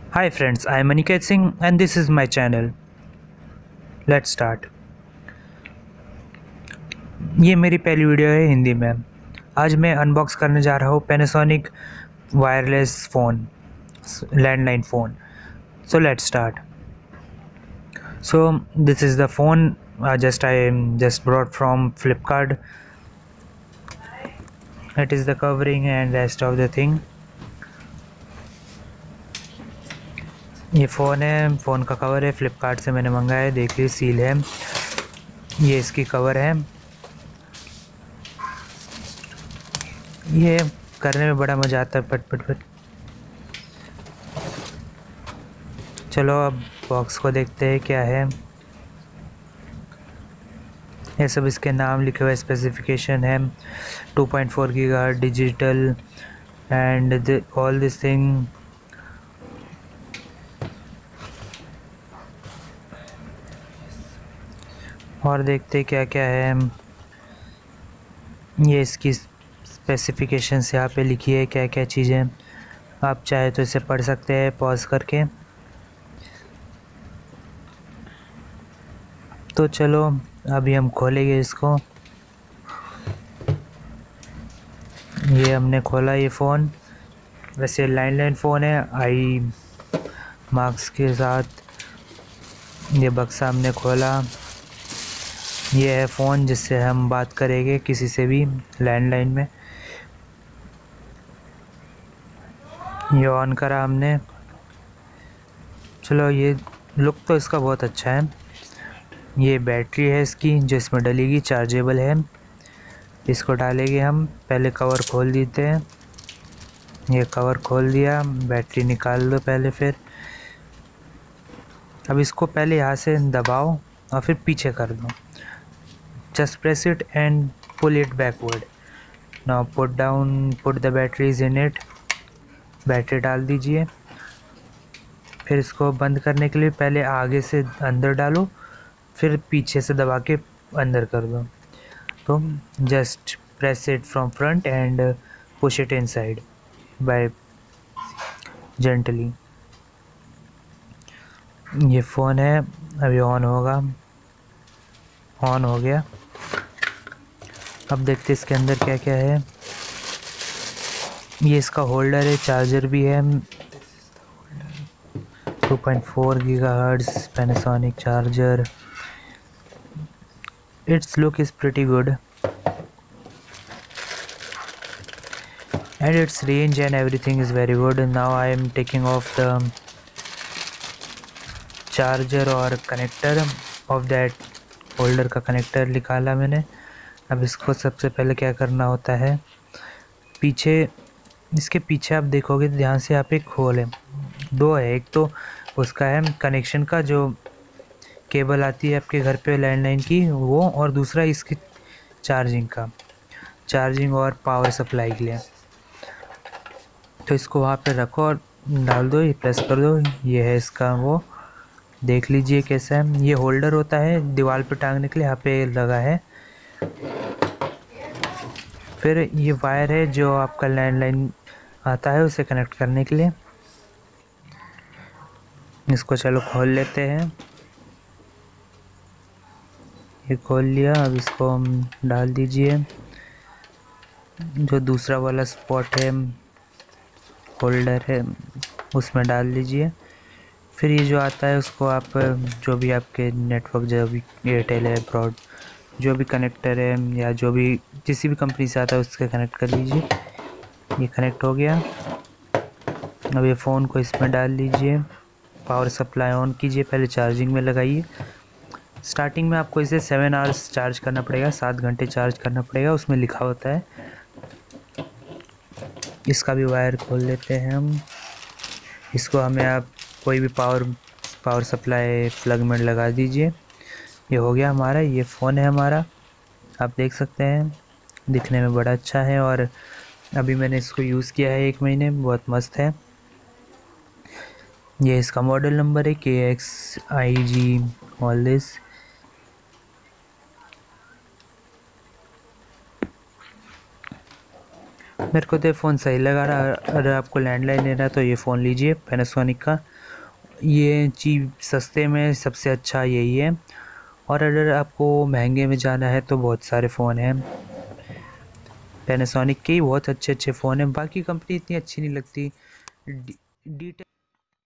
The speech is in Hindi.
Hi friends, I am Aniket Singh and this is my channel. Let's start. ये मेरी पहली वीडियो है हिंदी में। आज मैं अनबॉक्स करने जा रहा हूँ Panasonic wireless phone, landline phone. So let's start. So this is the phone I just brought from Flipkart. It is the covering and rest of the thing. ये फ़ोन है, फ़ोन का कवर है, फ्लिपकार्ट से मैंने मंगाया है। देख लीजिए सील है। ये इसकी कवर है। ये करने में बड़ा मज़ा आता है, पट पट पट। चलो अब बॉक्स को देखते हैं क्या है। ये सब इसके नाम लिखे हुए, स्पेसिफिकेशन है 2.4 GHz digital and all this thing. और देखते हैं क्या क्या है। ये इसकी स्पेसिफिकेशंस यहाँ पे लिखी है, क्या क्या चीज़ें। आप चाहे तो इसे पढ़ सकते हैं पॉज करके। तो चलो अभी हम खोलेंगे इसको। ये हमने खोला ये फ़ोन। वैसे लैंडलाइन फ़ोन है, आई मार्क्स के साथ। ये बक्सा हमने खोला। ये है फ़ोन जिससे हम बात करेंगे किसी से भी लैंडलाइन में। ये ऑन करा हमने। चलो ये लुक तो इसका बहुत अच्छा है। ये बैटरी है इसकी जो इसमें डलेगी, चार्जेबल है। इसको डालेंगे हम। पहले कवर खोल देते हैं। ये कवर खोल दिया, बैटरी निकाल दो पहले। फिर अब इसको पहले यहाँ से दबाओ और फिर पीछे कर दो। Just press it and pull it backward. Now put the batteries in it. Battery डाल दीजिए। फिर इसको बंद करने के लिए पहले आगे से अंदर डालो, फिर पीछे से दबा के अंदर कर दो। तो just press it from front and push it inside by gently. ये फ़ोन है, अभी ऑन होगा। ऑन हो गया। अब देखते इसके अंदर क्या क्या है। ये इसका होल्डर है, चार्जर भी है। 2.4 GHz Panasonic charger. Its look is pretty good and its range and everything is very good. Now I am taking off the charger और कनेक्टर ऑफ दैट। होल्डर का कनेक्टर निकाला मैंने। अब इसको सबसे पहले क्या करना होता है, पीछे इसके पीछे आप देखोगे ध्यान से, यहाँ पे एक होल है। दो है, एक तो उसका है कनेक्शन का जो केबल आती है आपके घर पे लैंडलाइन की वो, और दूसरा इसकी चार्जिंग का, चार्जिंग और पावर सप्लाई के लिए। तो इसको वहाँ पे रखो और डाल दो, ये प्रेस कर दो। ये है इसका वो, देख लीजिए कैसा है। ये होल्डर होता है दीवार पे टांगने के लिए, यहाँ पे लगा है। फिर ये वायर है जो आपका लैंडलाइन आता है उसे कनेक्ट करने के लिए। इसको चलो खोल लेते हैं। ये खोल लिया। अब इसको डाल दीजिए। जो दूसरा वाला स्पॉट है, होल्डर है, उसमें डाल दीजिए। फिर ये जो आता है उसको आप जो भी आपके नेटवर्क, जो भी एयरटेल है, ब्रॉड, जो भी कनेक्टर है या जो भी किसी भी कंपनी से आता है उसके कनेक्ट कर लीजिए। ये कनेक्ट हो गया। अब ये फ़ोन को इसमें डाल लीजिए। पावर सप्लाई ऑन कीजिए, पहले चार्जिंग में लगाइए। स्टार्टिंग में आपको इसे 7 आवर्स चार्ज करना पड़ेगा, 7 घंटे चार्ज करना पड़ेगा, उसमें लिखा होता है। इसका भी वायर खोल लेते हैं हम। इसको हमें आप कोई भी पावर सप्लाई प्लग में लगा दीजिए। ये हो गया हमारा, ये फ़ोन है हमारा। आप देख सकते हैं दिखने में बड़ा अच्छा है और अभी मैंने इसको यूज़ किया है 1 महीने, बहुत मस्त है। ये इसका मॉडल नंबर है KXIG ऑल दिस। मेरे को तो फ़ोन सही लगा रहा। अगर आपको लैंडलाइन लेना है तो ये फ़ोन लीजिए पैनासोनिक का। ये चीप सस्ते में सबसे अच्छा यही है। और अगर आपको महंगे में जाना है तो बहुत सारे फ़ोन हैं, पैनासोनिक के ही बहुत अच्छे अच्छे फ़ोन हैं, बाकी कंपनी इतनी अच्छी नहीं लगती। डी